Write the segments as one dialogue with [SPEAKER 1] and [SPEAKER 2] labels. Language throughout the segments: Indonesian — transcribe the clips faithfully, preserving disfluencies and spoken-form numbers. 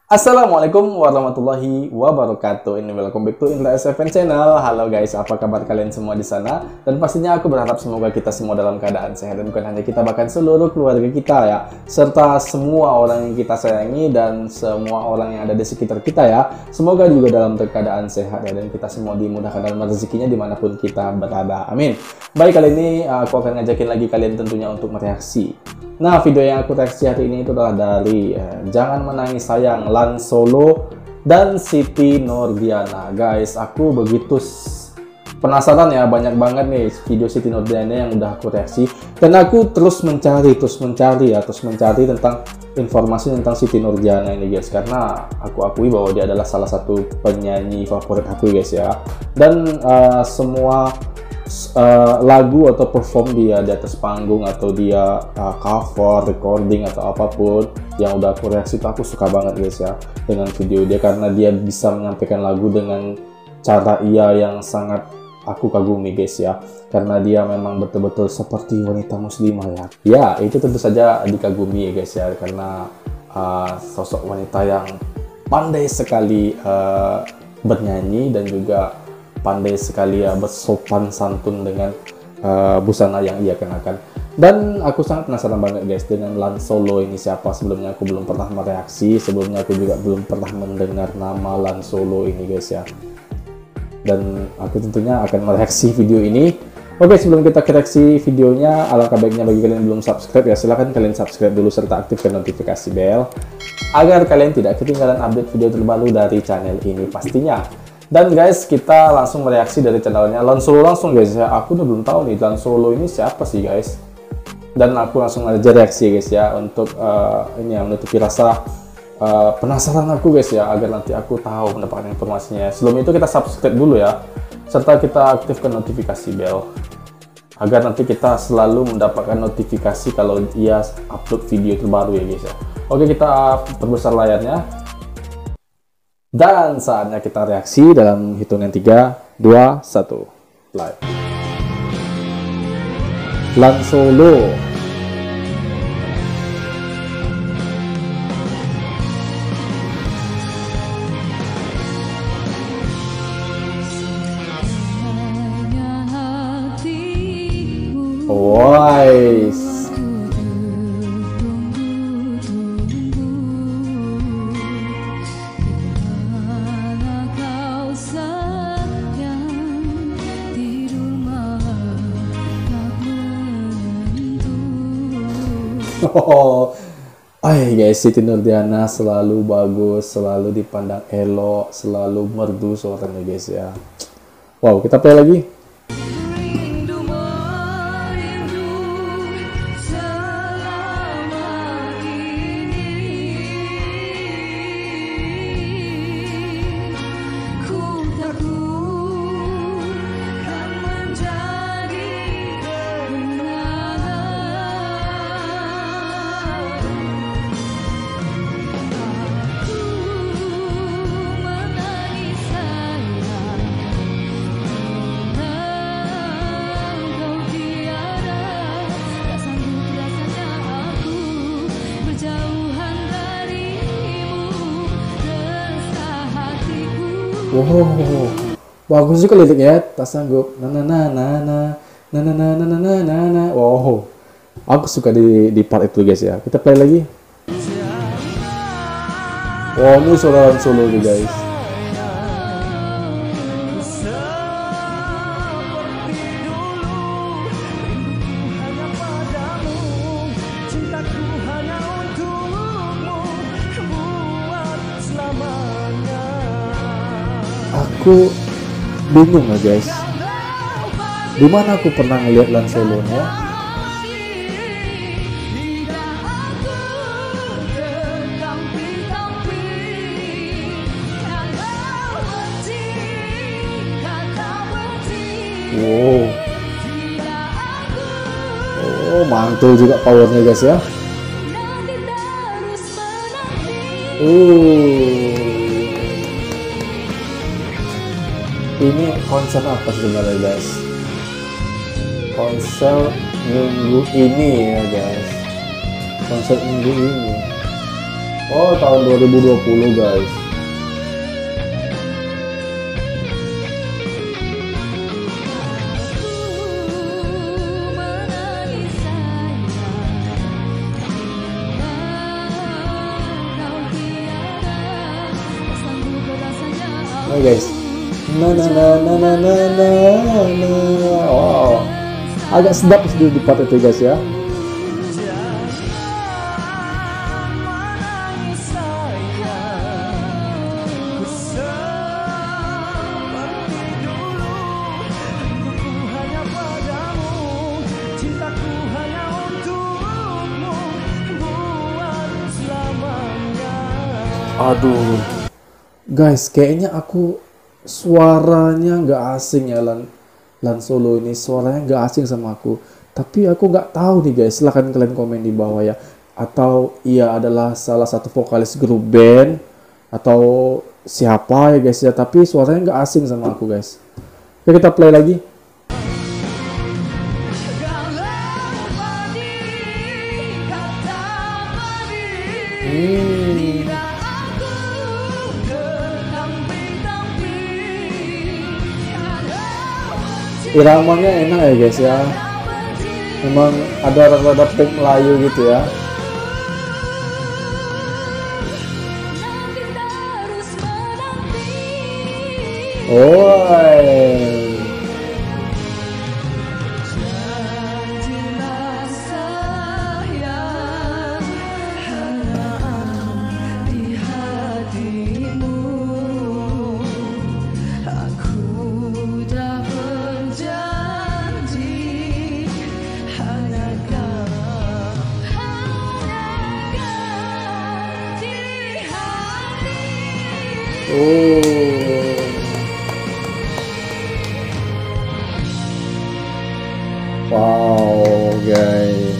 [SPEAKER 1] Assalamualaikum warahmatullahi wabarakatuh. Ini welcome back to Indra S F N Channel. Halo guys, apa kabar kalian semua di sana? Dan pastinya aku berharap semoga kita semua dalam keadaan sehat, dan bukan hanya kita, bahkan seluruh keluarga kita ya, serta semua orang yang kita sayangi dan semua orang yang ada di sekitar kita ya. Semoga juga dalam keadaan sehat ya, dan kita semua dimudahkan dalam rezekinya dimanapun kita berada. Amin. Baik, kali ini aku akan ngajakin lagi kalian tentunya untuk mereaksi. Nah, video yang aku reaksi hari ini itu adalah dari eh, Jangan Menangis Sayang, Lan Solo dan Siti Nurdiana. Guys, aku begitu penasaran ya, banyak banget nih video Siti Nurdiana yang udah aku reaksi, dan aku terus mencari, terus mencari ya, terus mencari tentang informasi tentang Siti Nurdiana ini guys, karena aku akui bahwa dia adalah salah satu penyanyi favorit aku guys ya, dan uh, semua Uh, lagu atau perform dia di atas panggung, atau dia uh, cover, recording atau apapun yang udah aku reaksi itu, aku suka banget guys ya dengan video dia, karena dia bisa menyampaikan lagu dengan cara ia yang sangat aku kagumi guys ya, karena dia memang betul-betul seperti wanita muslimah ya. Ya, itu tentu saja dikagumi guys ya, karena uh, sosok wanita yang pandai sekali uh, bernyanyi, dan juga pandai sekali ya bersopan santun dengan uh, busana yang ia kenakan. Dan aku sangat penasaran banget guys dengan Lan Solo ini siapa. Sebelumnya aku belum pernah mereaksi, sebelumnya aku juga belum pernah mendengar nama Lan Solo ini guys ya, dan aku tentunya akan mereaksi video ini. Oke, sebelum kita reaksi videonya, alangkah baiknya bagi kalian yang belum subscribe ya, silahkan kalian subscribe dulu serta aktifkan notifikasi bell agar kalian tidak ketinggalan update video terbaru dari channel ini pastinya. Dan guys, kita langsung mereaksi dari channelnya Lan Solo langsung guys ya. Aku udah belum tahu nih Lan Solo ini siapa sih guys, dan aku langsung aja reaksi guys ya, untuk uh, ini ya, menutupi rasa uh, penasaran aku guys ya, agar nanti aku tahu mendapatkan informasinya. Sebelum itu kita subscribe dulu ya, serta kita aktifkan notifikasi bell agar nanti kita selalu mendapatkan notifikasi kalau ia upload video terbaru ya guys ya. Oke, kita perbesar layarnya. Dan saatnya kita reaksi dalam hitungan tiga, dua, satu, play. Lan Solo. Wise. Oh, ay guys, Siti Nurdiana selalu bagus, selalu dipandang elok, selalu merdu suaranya guys ya. Wow, kita play lagi. Wow, bagus juga liriknya. Tak sanggup, na na na na na na na na na na na na na. Wow, aku suka di di part itu guys ya. Kita play lagi. Wow, ini suara Lan Solo nih guys. Aku bingung ya guys, dimana aku pernah ngeliat Lan Solo nya. Wow, oh mantul juga powernya guys ya. Uh. Ini konser apa sebenarnya guys? Konser minggu ini ya guys. Konser minggu ini. Oh, tahun dua ribu dua puluh guys. Oh guys, na na na na na na na na. Wow, agak sedap sih di part itu guys ya. Aduh, guys, kayaknya aku suaranya nggak asing ya Lan, Lan Solo ini suaranya nggak asing sama aku. Tapi aku nggak tahu nih guys, silahkan kalian komen di bawah ya. Atau ia adalah salah satu vokalis grup band atau siapa ya guys ya. Tapi suaranya nggak asing sama aku guys. Oke, kita play lagi. Hmm. Iramanya enak ya guys ya. Memang ada rada-rada pop Melayu gitu ya. Oh. Oh. Wow, guys.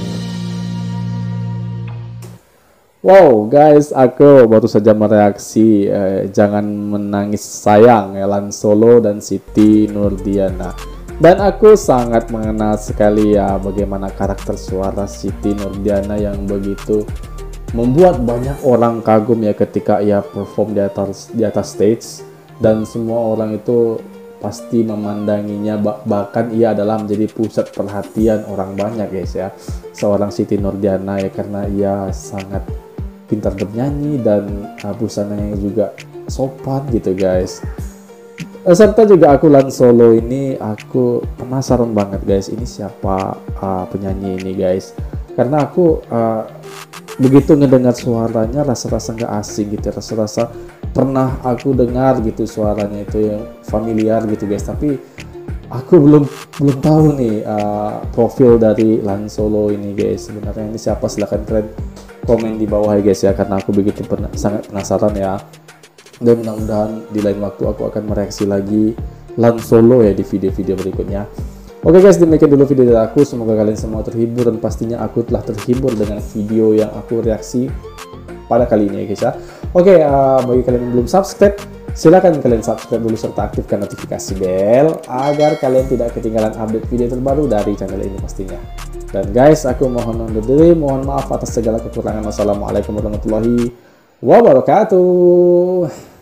[SPEAKER 1] Wow, guys, aku baru saja mereaksi eh, Jangan Menangis Sayang ya, Lan Solo dan Siti Nurdiana. Dan aku sangat mengenal sekali ya bagaimana karakter suara Siti Nurdiana yang begitu membuat banyak orang kagum ya ketika ia perform di atas di atas stage, dan semua orang itu pasti memandanginya, bahkan ia adalah menjadi pusat perhatian orang banyak guys ya, seorang Siti Nurdiana ya, karena ia sangat pintar bernyanyi dan uh, busananya juga sopan gitu guys. Serta juga aku Lan Solo ini aku penasaran banget guys, ini siapa uh, penyanyi ini guys, karena aku uh, begitu ngedengar suaranya rasa-rasa nggak asing gitu, rasa-rasa pernah aku dengar gitu suaranya itu yang familiar gitu guys, tapi aku belum belum tahu nih uh, profil dari Lan Solo ini guys, sebenarnya ini siapa, silahkan kalian komen di bawah ya guys ya, karena aku begitu pena sangat penasaran ya, dan mudah-mudahan di lain waktu aku akan mereaksi lagi Lan Solo ya di video-video berikutnya. Oke guys, demikian dulu video dari aku, semoga kalian semua terhibur, dan pastinya aku telah terhibur dengan video yang aku reaksi pada kali ini ya guys ya. Oke, uh, bagi kalian yang belum subscribe, silakan kalian subscribe dulu serta aktifkan notifikasi bell agar kalian tidak ketinggalan update video terbaru dari channel ini pastinya. Dan guys, aku mohon undur diri, mohon maaf atas segala kekurangan. Wassalamualaikum warahmatullahi wabarakatuh.